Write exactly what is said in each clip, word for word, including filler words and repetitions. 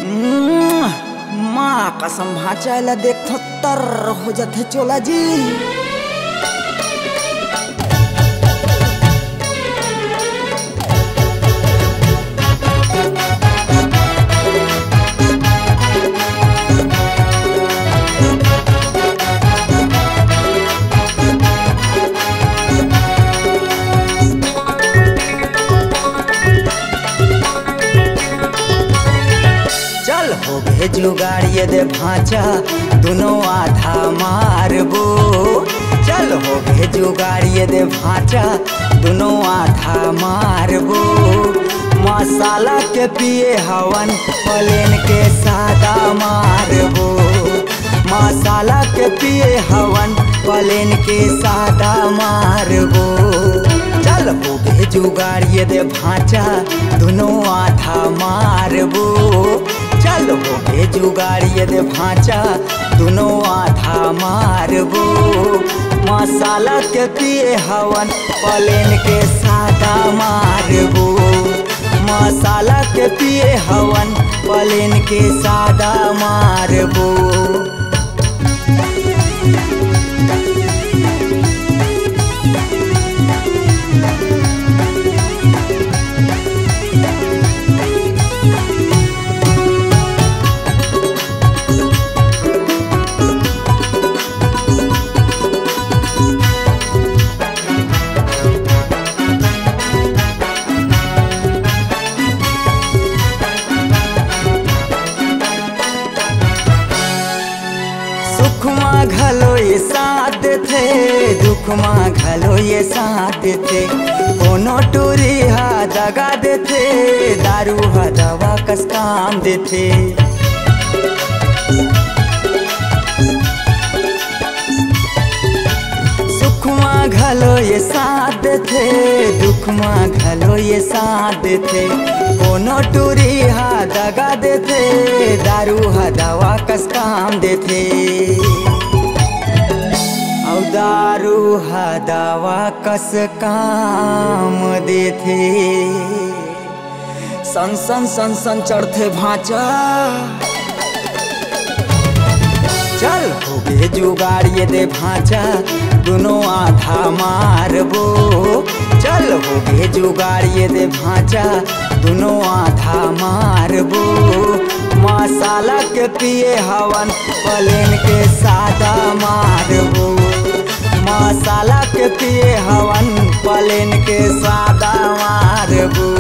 माँ कसम भाचाला देख तर हो जाते चोला जी। चल हो भेजू गाड़िए दे भाचा दोनों आधा मारबो। चल हो भेजू गाड़िए दे भाचा दोनों आधा मारबो। मसाला के पिए हवन प्लेन के सादा मारबो। मसाला के पिए हवन प्लेन के सादा मारबो। चल हो भेजू गाड़िए दे भाचा दोनों आधा मारबो। चल हो भेजू गाड़िए दे भाचा दोनों आधा मारबो। मसाला के पिए हवन प्लेन के सादा मारबो। मसाला के पिए हवन प्लेन के सादा मारबो। दुखमा घलो ये साथ थे, दुखमा घलो ये साथ थे। कोनो टूरी हा दगा देथे, दारू हा दवा कस काम देथे। सुखमा घलो ये साथ थे, दुखमा घलो ये साथ थे। कोनो टूरी हा दगा देथे, दारू हा दवा कस काम देथे। औ दारू हा दवा कस काम देथे। सन सन सन सन चढ़थे भाचा। चल हो भेजू गाड़िए दे भाचा दोनों आधा मारबो। चल हो भेजू गाड़िए दे भाचा दोनों आधा मारबो। मसाला के पिए हवन प्लेन के सादा मारबो। मसाला के पिए हवन प्लेन के सादा मारबो।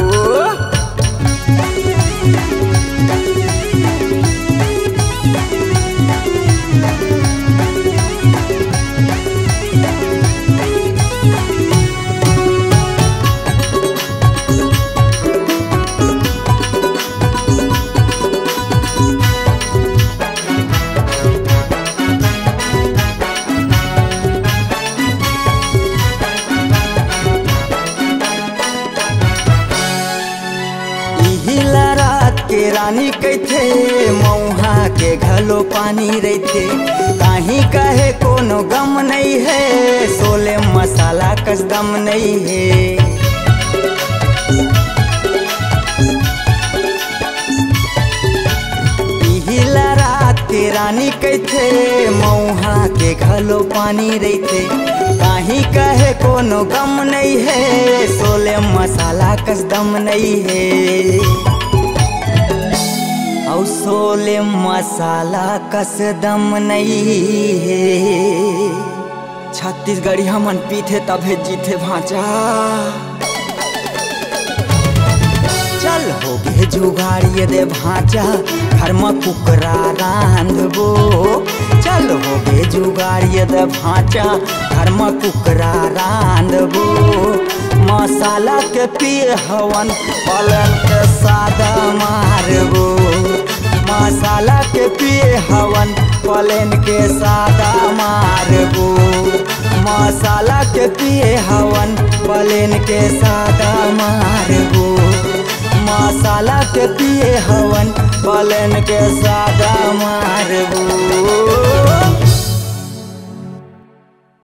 के रानी कहथे मौहा के घलो पानी रहथे। काहीं कहे कोनो गम नहीं है, सोले मसाला कस दम नहीं है। इहिला रात के रानी कहथे मौहा के घलो पानी रहथे। काहीं कहे कोनो गम नहीं है, सोले मसाला कस दम नहीं है। औ सोले मसाला कस दम नहीं है। छत्तीसगढ़ी हमन पीथे तभे जीथे भाचा। चल हो भेजू गाड़िए दे भाचा घर में कुकरा रांधबो। चल हो भेजू गाड़िए दे भाचा घर में कुकरा रांधबो। मसाला के पिए हवन प्लेन के सादा मारबो। मसाला के पिए हवन प्लेन के सादा मारबो। मसाला के पिए हवन प्लेन के सादा मारबो। मसाला के पिए हवन प्लेन के सादा मारबो।